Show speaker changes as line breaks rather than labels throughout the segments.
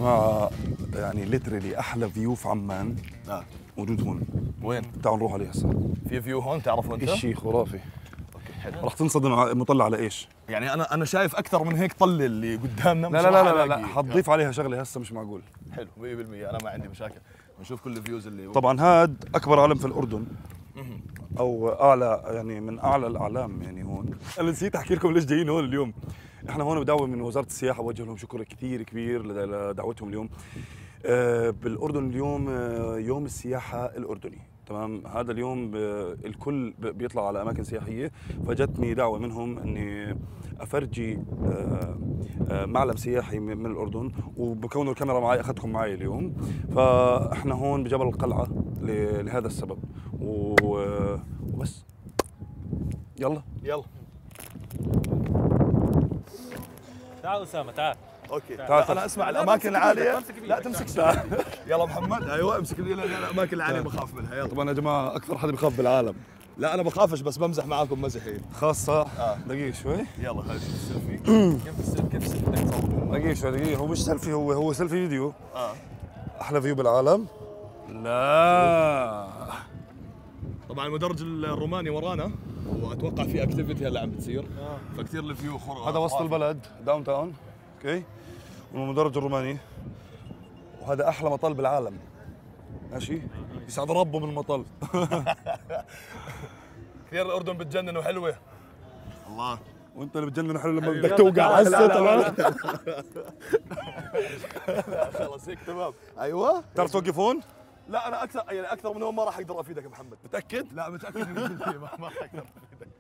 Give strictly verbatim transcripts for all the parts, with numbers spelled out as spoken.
جماعه يعني ليترلي احلى فيو في عمان
اه
موجود هون.
وين؟
تعالوا نروح عليه هسه.
في فيو هون تعرفوا انت؟
شيء خرافي.
اوكي حلو.
رح تنصدم مطلع على ايش؟
يعني انا انا شايف اكثر من هيك طله اللي قدامنا.
لا لا لا لا, لا, لا. حتضيف عليها شغله هسه مش معقول.
حلو مية بالمية انا ما عندي مشاكل. نشوف كل الفيوز اللي
طبعا هاد اكبر علم في الاردن او اعلى يعني من اعلى الاعلام يعني هون. انا نسيت احكي لكم ليش جايين هون اليوم. احنا هون بدعوه من وزاره السياحه، بوجه لهم شكر كثير كبير لدعوتهم اليوم. آه بالاردن اليوم آه يوم السياحه الاردني، تمام. هذا اليوم الكل بيطلع على اماكن سياحيه، فجتني دعوه منهم اني افرجي معلم سياحي من الاردن، وبكون الكاميرا معي اخذتكم معي اليوم. فاحنا هون بجبل القلعه لهذا السبب وبس. يلا
يلا
تعال اسامه تعال.
اوكي
تعال.
انا اسمع الاماكن العاليه. لا تمسك. يلا محمد ايوه امسك الاماكن العاليه بخاف منها. يلا
طبعا يا جماعه اكثر حدا بخاف بالعالم.
لا انا بخافش بس بمزح معاكم مزحي
خاصه.
آه.
دقيقه شوي.
يلا خلينا نشوف السيلفي. كيف السيلفي كيف السيلفي بدك تصور؟
دقيقه شوي دقيقه. هو مش سيلفي، هو هو سيلفي فيديو.
اه
احلى فيو بالعالم. لا
طبعا المدرج الروماني ورانا، واتوقع في اكتيفيتي هلا عم بتصير.
آه.
فكتير الفيو خرافي.
هذا وسط البلد داون تاون. اوكي. والمدرج الروماني، وهذا احلى مطل بالعالم. ماشي. يسعد ربه من المطل.
كثير الاردن بتجنن وحلوه. الله.
وانت اللي بتجنن حلو لما بدك توقع هسه. تمام.
خلص هيك تمام. ايوه.
بتعرف توقف هون؟
لا انا اكثر يعني اكثر من هون ما راح اقدر افيدك يا محمد.
متاكد؟
لا متاكد من ما ما راح اقدر افيدك.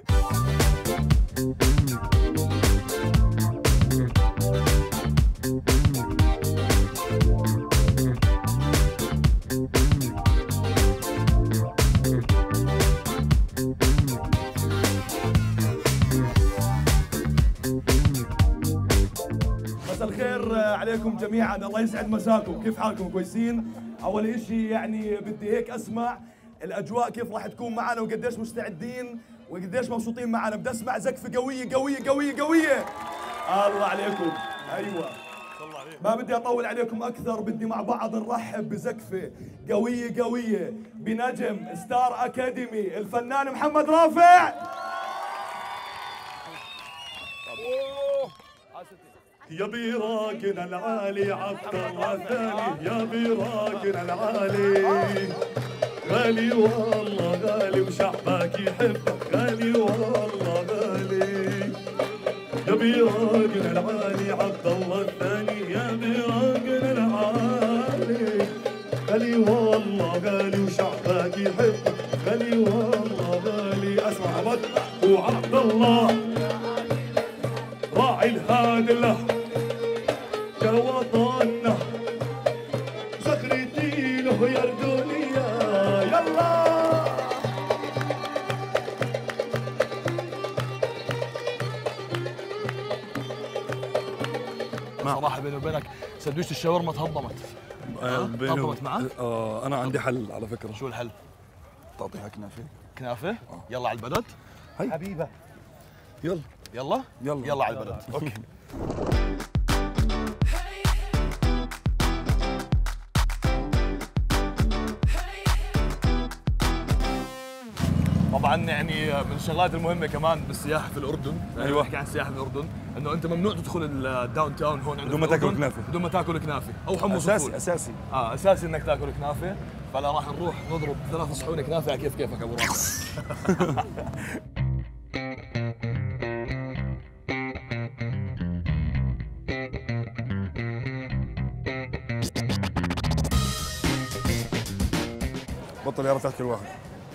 مساء الخير عليكم جميعا، الله يسعد مساكم. كيف حالكم؟ كويسين؟ اول اشي يعني بدي هيك اسمع الاجواء كيف راح تكون معنا وقديش مستعدين وقديش مبسوطين معنا. بدي اسمع زقفه قويه قويه قويه قويه. الله عليكم. ايوه ما بدي اطول عليكم اكثر، بدي مع بعض نرحب بزقفه قويه قويه بنجم ستار اكاديمي الفنان محمد رافع.
يا براقنا العالي عبد الله الثاني، يا براقنا العالي غالي والله غالي وشعبك يحبك غالي والله غالي. يا براقنا العالي عبد الله الثاني، يا براقنا العالي غالي والله غالي وشعبك يحبك غالي والله غالي. اسمع عبد وعبد الله راعي الهادي له وطننا زغرتي له يا ردونيا. يلا
صراحه بيني وبينك سندويشة الشاورما تهضمت. تهضمت معك؟
اه انا عندي حل على فكره.
شو الحل؟
تعطيها كنافه.
كنافه؟ آه. يلا على البلد.
هي
حبيبه
يلا
يلا
يلا
يلا على البلد. اوكي. طبعا يعني من الشغلات المهمه كمان بالسياحه في الاردن.
ايوه
نحكي عن السياحه في الاردن انه انت ممنوع تدخل الداون تاون هون
بدون ما تاكل كنافه.
بدون ما تاكل كنافه او حمص
اساسي
فول.
اساسي
اه اساسي انك تاكل كنافه. فلا راح نروح نضرب ثلاث صحون كنافه على كيف كيفك ابو رافع.
بطل يعرف ياكل واحد.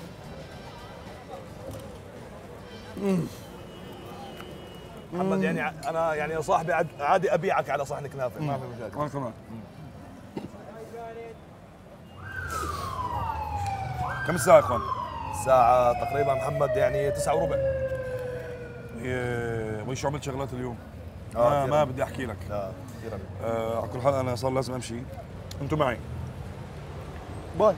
محمد يعني انا يعني يا صاحبي عادي ابيعك على صحن كنافه ما في مشاكل.
وانا كمان. كم الساعة يا اخوان؟
الساعة تقريبا محمد يعني تسعة وربع.
ايه وش عملت شغلات اليوم؟
آه
ما, ما بدي احكي لك.
لا كثير.
آه على كل حال انا صار لازم امشي. انتوا معي.
باي.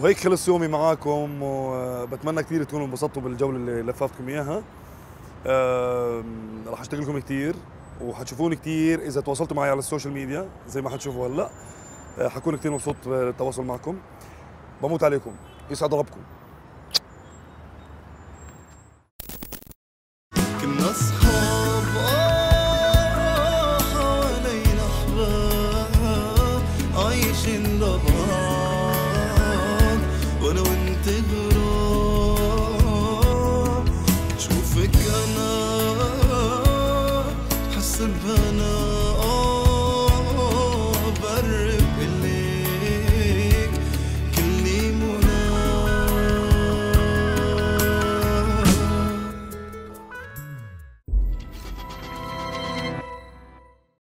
وهيك خلص يومي معاكم، وبتمنى كثير تكونوا انبسطتوا بالجوله اللي لففتكم اياها. أه رح اشتغل لكم كثير وحتشوفوني كثير اذا تواصلتوا معي على السوشيال ميديا زي ما حتشوفوا هلا. أه حكون كثير مبسوط بالتواصل معكم. بموت عليكم، يسعد ربكم.